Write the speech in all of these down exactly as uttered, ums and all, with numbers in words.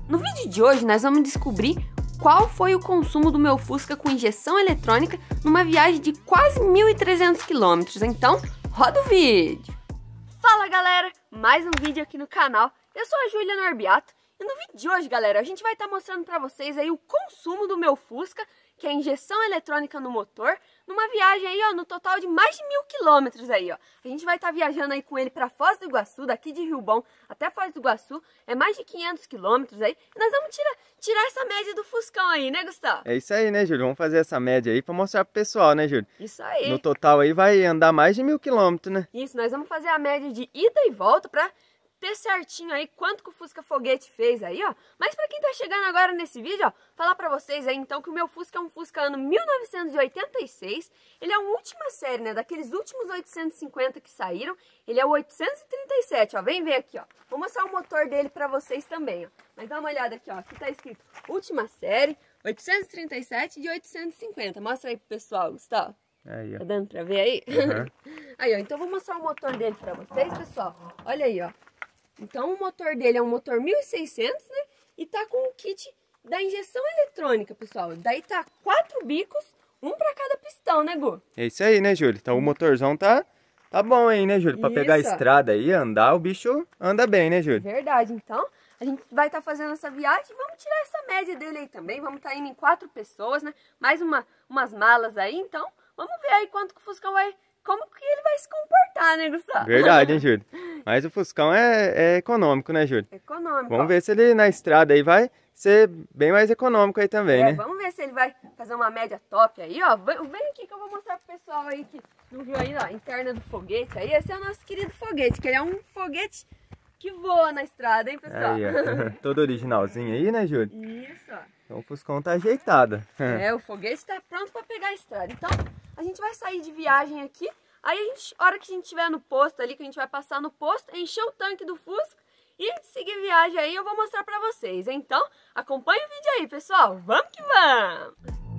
No vídeo de hoje nós vamos descobrir qual foi o consumo do meu Fusca com injeção eletrônica numa viagem de quase mil e trezentos quilômetros, então roda o vídeo! Fala galera, mais um vídeo aqui no canal, eu sou a Júlia Norbiato e no vídeo de hoje galera, a gente vai estar mostrando para vocês aí o consumo do meu Fusca, que é injeção eletrônica no motor, numa viagem aí ó, no total de mais de mil quilômetros aí ó. A gente vai estar viajando aí com ele para Foz do Iguaçu, daqui de Rio Bom até Foz do Iguaçu, é mais de quinhentos quilômetros aí, e nós vamos tirar, tirar essa média do Fuscão aí, né Gustavo? É isso aí, né, Júlio? Vamos fazer essa média aí para mostrar pro pessoal, né, Júlio? Isso aí. No total aí vai andar mais de mil quilômetros, né? Isso, nós vamos fazer a média de ida e volta para ter certinho aí quanto que o Fusca Foguete fez aí, ó. Mas pra quem tá chegando agora nesse vídeo, ó, falar pra vocês aí então que o meu Fusca é um Fusca ano mil novecentos e oitenta e seis. Ele é a última série, né, daqueles últimos oitocentos e cinquenta que saíram. Ele é o oitocentos e trinta e sete, ó. Vem ver aqui, ó. Vou mostrar o motor dele pra vocês também, ó. Mas dá uma olhada aqui, ó. Aqui tá escrito última série, oitocentos e trinta e sete de oitocentos e cinquenta. Mostra aí pro pessoal, Gustavo. Aí, ó. Tá dando pra ver aí? Uhum. Aí, ó. Então vou mostrar o motor dele pra vocês, pessoal. Olha aí, ó. Então o motor dele é um motor mil e seiscentos, né? E tá com o kit da injeção eletrônica, pessoal. Daí tá quatro bicos, um pra cada pistão, né, Gu? É isso aí, né, Júlio? Então o motorzão tá, tá bom aí, né, Júlio? Pra Isso. pegar a estrada aí, andar, o bicho anda bem, né, Júlio? Verdade, então a gente vai estar tá fazendo essa viagem e vamos tirar essa média dele aí também. Vamos estar tá indo em quatro pessoas, né? Mais uma, umas malas aí, então vamos ver aí quanto que o Fuscão vai... Como que ele vai se comportar, né, Gustavo? Verdade, hein, Júlio? Mas o Fuscão é, é econômico, né, Júlio? Econômico. Vamos ó. ver se ele na estrada aí vai ser bem mais econômico aí também, É, né? vamos ver se ele vai fazer uma média top aí, ó. Vem aqui que eu vou mostrar pro pessoal aí que não viu aí, ó, a interna do foguete aí. Esse é o nosso querido foguete, que ele é um foguete que voa na estrada, hein, pessoal? Aí, ó. Todo originalzinho aí, né, Júlio? Isso, ó. Então o Fuscão tá ajeitado. É, o foguete tá pronto pra pegar a estrada. Então, a gente vai sair de viagem aqui. Aí, a gente, a hora que a gente estiver no posto ali, que a gente vai passar no posto, encher o tanque do Fusca e seguir viagem aí, eu vou mostrar pra vocês. Então, acompanha o vídeo aí, pessoal. Vamos que vamos!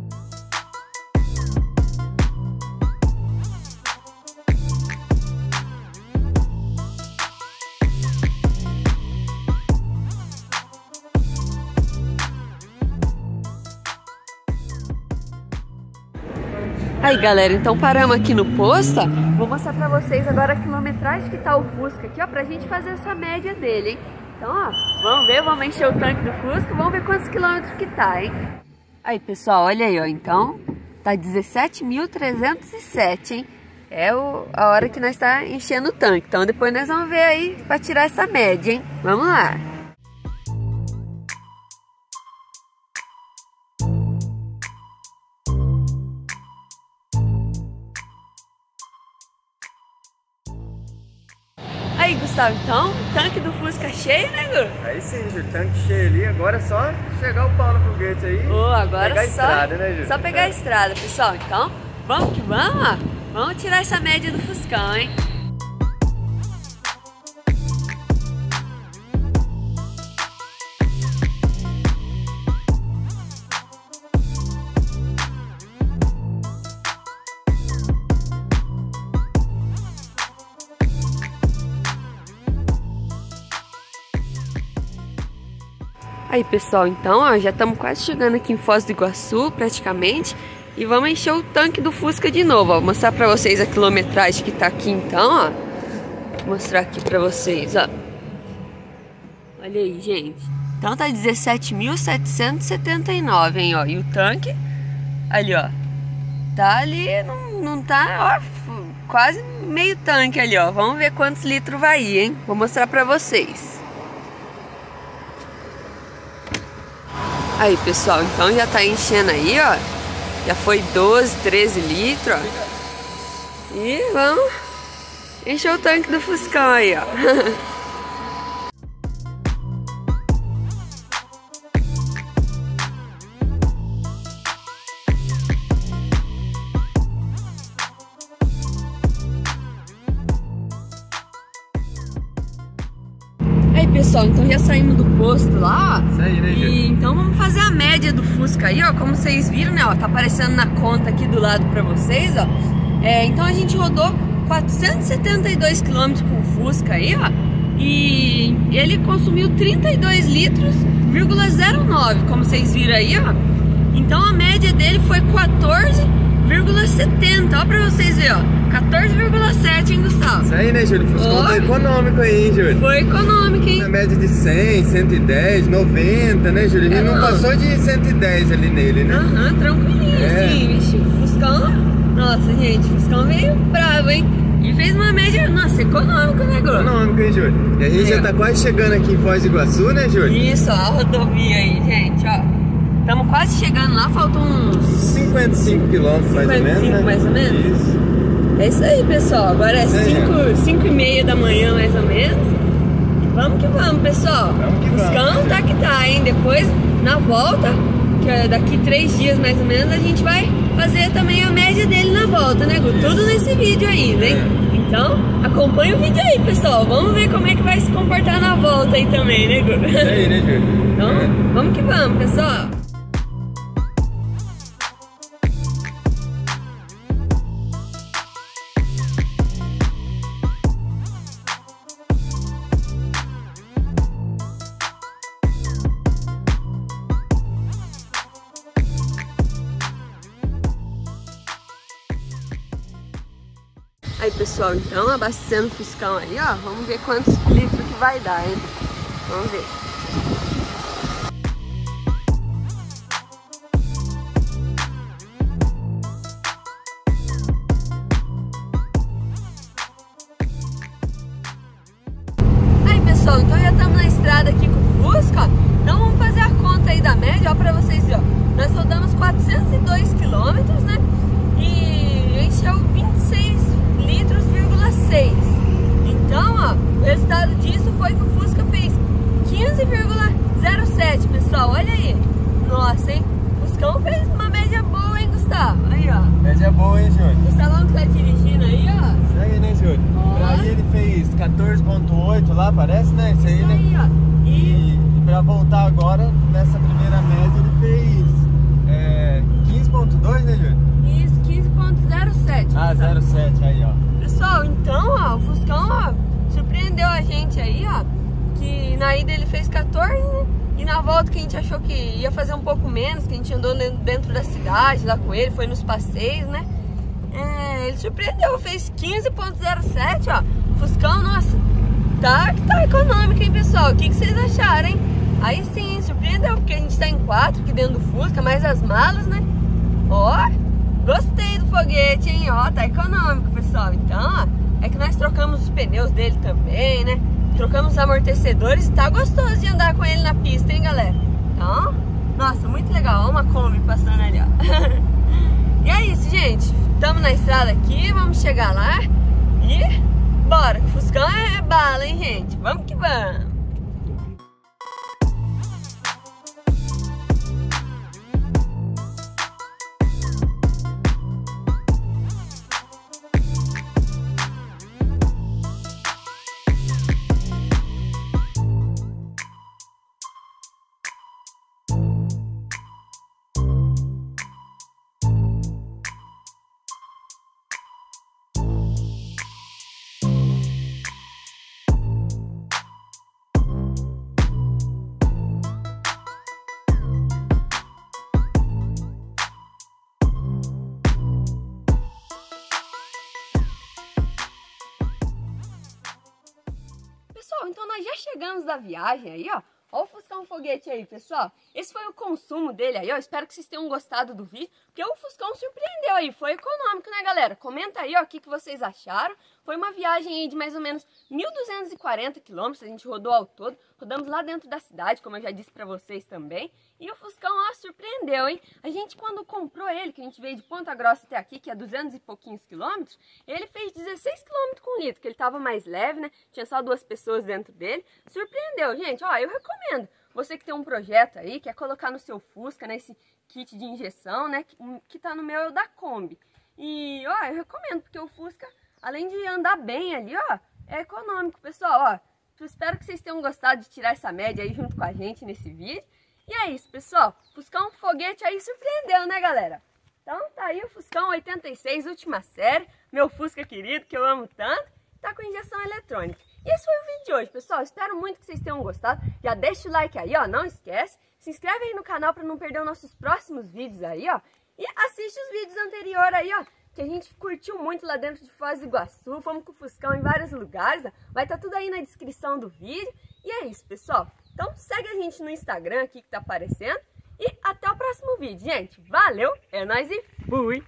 Aí galera, então paramos aqui no posto, ó. Vou mostrar pra vocês agora a quilometragem que tá o Fusca aqui, ó, pra gente fazer essa média dele, hein. Então, ó, vamos ver, vamos encher o tanque do Fusca, vamos ver quantos quilômetros que tá, hein. Aí pessoal, olha aí, ó, então tá dezessete mil trezentos e sete, hein. É o, a hora que nós tá enchendo o tanque, então depois nós vamos ver aí pra tirar essa média, hein. Vamos lá. Aí, Gustavo, então, tanque do Fusca cheio, né, Gu? Aí sim, Júlio, tanque cheio ali, agora é só chegar o pau no foguete aí. Oh, agora pegar a só, estrada, né, Júlio? Só pegar a estrada, pessoal. Então, vamos que vamos, ó. Vamos tirar essa média do Fuscão, hein? Aí pessoal, então ó, já estamos quase chegando aqui em Foz do Iguaçu praticamente. E vamos encher o tanque do Fusca de novo, ó. Vou mostrar pra vocês a quilometragem que tá aqui então, ó. Vou mostrar aqui pra vocês, ó. Olha aí, gente. Então tá dezessete mil setecentos e setenta e nove, hein, ó. E o tanque, ali, ó. Tá ali, não, não tá, ó, quase meio tanque ali, ó. Vamos ver quantos litros vai ir, hein. Vou mostrar pra vocês. Aí pessoal, então já tá enchendo aí, ó. Já foi doze, treze litros, ó. E vamos encher o tanque do Fuscão aí, ó. Aí pessoal, então já saímos do posto lá, ó. Isso aí, né, Júlio? E então vamos fazer a média do Fusca aí, ó. Como vocês viram, né, ó, tá aparecendo na conta aqui do lado pra vocês, ó. É, então a gente rodou quatrocentos e setenta e dois quilômetros com o Fusca aí, ó. E ele consumiu trinta e dois litros, vírgula zero nove, como vocês viram aí, ó. Então a média dele foi quatorze vírgula setenta, ó, pra vocês verem, ó. quatorze vírgula sete, hein, Gustavo? Isso aí, né, Júlio? Fuscão tá econômico aí, hein, Júlio? Foi econômico, hein? Na média de cem, cento e dez, noventa, né, Júlio? A gente é, não, não passou de cento e dez ali nele, né? Aham, uhum, tranquilinho, é. Assim, vixe, Fuscão. Nossa, gente, Fuscão veio bravo, hein? E fez uma média, nossa, econômica, né, Gru? Econômico, hein, Júlio? E a gente é. já tá quase chegando aqui em Foz do Iguaçu, né, Júlio? Isso, ó, a rodovia aí, gente, ó. Estamos quase chegando lá, faltam uns... cinquenta e cinco quilômetros, mais ou menos, né? mais ou menos? Isso. É isso aí, pessoal. Agora é cinco e meia da manhã, mais ou menos. E vamos que vamos, pessoal. Vamos que vamos. Fuscão tá que tá, hein? Depois, na volta, que é daqui três dias, mais ou menos, a gente vai fazer também a média dele na volta, né, Gu? Tudo nesse vídeo aí, né? É. Então, acompanha o vídeo aí, pessoal. Vamos ver como é que vai se comportar na volta aí também, né, Gu? Isso aí, né, Júlio? Então, é. vamos que vamos, pessoal. Aí, pessoal, então, abastecendo o Fuscão aí, ó, vamos ver quantos litros que vai dar, hein? Vamos ver. Aí, pessoal, então já estamos na estrada aqui com o Fusca, ó. Então vamos fazer a conta aí da média, ó, pra vocês verem, ó. Nós rodamos quatrocentos e dois quilômetros, né? E encheu vinte e seis litros, vírgula seis. Então, ó, o resultado disso foi que o Fusca fez quinze vírgula zero sete, pessoal. Olha aí. Nossa, hein? O Fuscão fez uma média boa, hein, Gustavo? Aí, ó. Média boa, hein, Júlio? Gustavão que tá dirigindo aí, ó. Isso aí, né, Júlio? Ó. Pra aí ele fez quatorze ponto oito lá, parece, né? Isso aí, Isso né? aí, ó. E... e, e pra voltar agora, nessa primeira média, ele fez é, quinze ponto dois, né, Júlio? Isso, quinze ponto zero sete. Ah, zero sete, aí, ó. Pessoal, então, ó, o Fuscão, ó, surpreendeu a gente aí, ó, que na ida ele fez quatorze, né? E na volta que a gente achou que ia fazer um pouco menos, que a gente andou dentro da cidade lá com ele, foi nos passeios, né? É, ele surpreendeu, fez quinze ponto zero sete, ó. Fuscão, nossa, tá, tá econômico, hein, pessoal? O que, que vocês acharam, hein? Aí sim, surpreendeu, porque a gente tá em quatro aqui dentro do Fusca, mais as malas, né? Ó, gostei do foguete, hein? Ó, tá econômico, pessoal. Então, ó, é que nós trocamos os pneus dele também, né? Trocamos os amortecedores e tá gostoso de andar com ele na pista, hein, galera? Então, nossa, muito legal. Ó, uma Kombi passando ali, ó. E é isso, gente. Estamos na estrada aqui, vamos chegar lá e bora. O Fuscão é bala, hein, gente? Vamos que vamos. Pessoal, então nós já chegamos da viagem aí, ó. Ó o Fuscão Foguete aí, pessoal. Esse foi o consumo dele aí, ó. Espero que vocês tenham gostado do vídeo, porque o Fuscão surpreendeu aí. Foi econômico, né, galera? Comenta aí, ó, o que, que vocês acharam. Foi uma viagem aí de mais ou menos mil duzentos e quarenta quilômetros, a gente rodou ao todo. Rodamos lá dentro da cidade, como eu já disse pra vocês também. E o Fuscão, ó, surpreendeu, hein? A gente, quando comprou ele, que a gente veio de Ponta Grossa até aqui, que é duzentos e pouquinhos quilômetros, ele fez dezesseis quilômetros com litro, que ele tava mais leve, né? Tinha só duas pessoas dentro dele. Surpreendeu, gente. Ó, eu recomendo. Você que tem um projeto aí, quer colocar no seu Fusca, né, esse kit de injeção, né, que, que tá no meu é o da Kombi. E, ó, eu recomendo, porque o Fusca, além de andar bem ali, ó, é econômico, pessoal, ó. Eu espero que vocês tenham gostado de tirar essa média aí junto com a gente nesse vídeo. E é isso, pessoal. Fuscão Foguete aí surpreendeu, né, galera? Então, tá aí o Fuscão oitenta e seis, última série, meu Fusca querido, que eu amo tanto, tá com injeção eletrônica. E esse foi o vídeo de hoje, pessoal. Espero muito que vocês tenham gostado. Já deixa o like aí, ó, não esquece. Se inscreve aí no canal para não perder os nossos próximos vídeos aí, ó. E assiste os vídeos anteriores aí, ó, que a gente curtiu muito lá dentro de Foz do Iguaçu. Fomos com o Fuscão em vários lugares, ó. Vai estar tudo aí na descrição do vídeo. E é isso, pessoal. Então segue a gente no Instagram aqui que tá aparecendo. E até o próximo vídeo, gente. Valeu, é nóis e fui!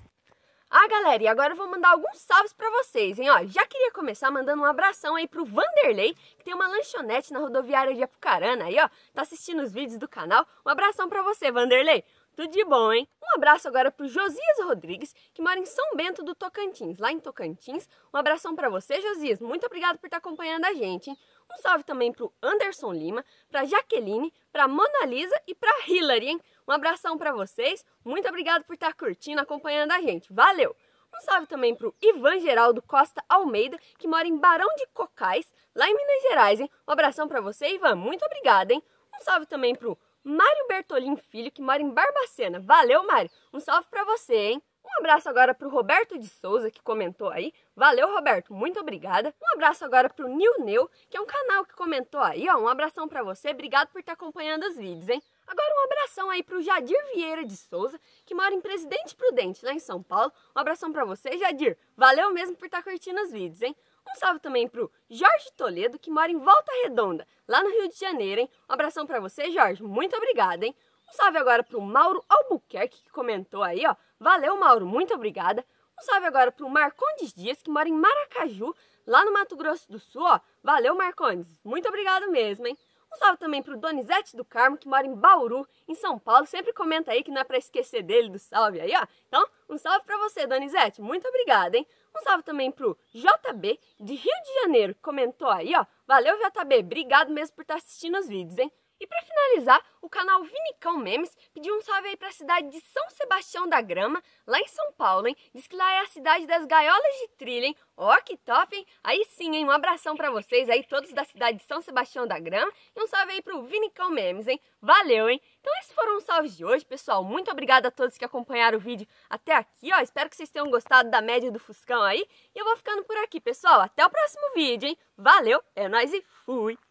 Ah, galera, e agora eu vou mandar alguns salves pra vocês, hein? Ó, já queria começar mandando um abração aí pro Vanderlei, que tem uma lanchonete na rodoviária de Apucarana aí, ó. Tá assistindo os vídeos do canal. Um abração pra você, Vanderlei. Tudo de bom, hein? Um abraço agora pro Josias Rodrigues, que mora em São Bento do Tocantins, lá em Tocantins. Um abração pra você, Josias. Muito obrigado por estar acompanhando a gente, hein? Um salve também pro Anderson Lima, pra Jaqueline, pra Mona Lisa e pra Hilary, hein? Um abração pra vocês. Muito obrigado por estar curtindo, acompanhando a gente. Valeu! Um salve também pro Ivan Geraldo Costa Almeida, que mora em Barão de Cocais, lá em Minas Gerais, hein? Um abração pra você, Ivan. Muito obrigado, hein? Um salve também pro Mário Bertolin Filho, que mora em Barbacena. Valeu, Mário! Um salve pra você, hein? Um abraço agora pro Roberto de Souza, que comentou aí. Valeu, Roberto, muito obrigada. Um abraço agora pro Nil Neu, que é um canal que comentou aí, ó. Um abração pra você, obrigado por estar acompanhando os vídeos, hein? Agora um abração aí pro Jadir Vieira de Souza, que mora em Presidente Prudente, lá em São Paulo. Um abração pra você, Jadir. Valeu mesmo por estar curtindo os vídeos, hein? Um salve também pro Jorge Toledo, que mora em Volta Redonda, lá no Rio de Janeiro, hein? Um abração pra você, Jorge. Muito obrigada, hein? Um salve agora pro Mauro Albuquerque, que comentou aí, ó. Valeu, Mauro. Muito obrigada. Um salve agora pro Marcondes Dias, que mora em Maracaju, lá no Mato Grosso do Sul, ó. Valeu, Marcondes. Muito obrigado mesmo, hein? Um salve também pro Donizete do Carmo, que mora em Bauru, em São Paulo. Sempre comenta aí que não é pra esquecer dele, do salve aí, ó. Então, um salve pra você, Donizete. Muito obrigada, hein? Um salve também pro J B, de Rio de Janeiro, que comentou aí, ó. Valeu, J B. Obrigado mesmo por estar assistindo os vídeos, hein? E para finalizar, o canal Vinicão Memes pediu um salve aí para a cidade de São Sebastião da Grama, lá em São Paulo, hein? Diz que lá é a cidade das gaiolas de trilha, hein? Ó, que top, hein? Aí sim, hein? Um abração para vocês aí, todos da cidade de São Sebastião da Grama. E um salve aí pro Vinicão Memes, hein? Valeu, hein? Então esses foram os salves de hoje, pessoal. Muito obrigada a todos que acompanharam o vídeo até aqui, ó. Espero que vocês tenham gostado da média do Fuscão aí. E eu vou ficando por aqui, pessoal. Até o próximo vídeo, hein? Valeu, é nóis e fui!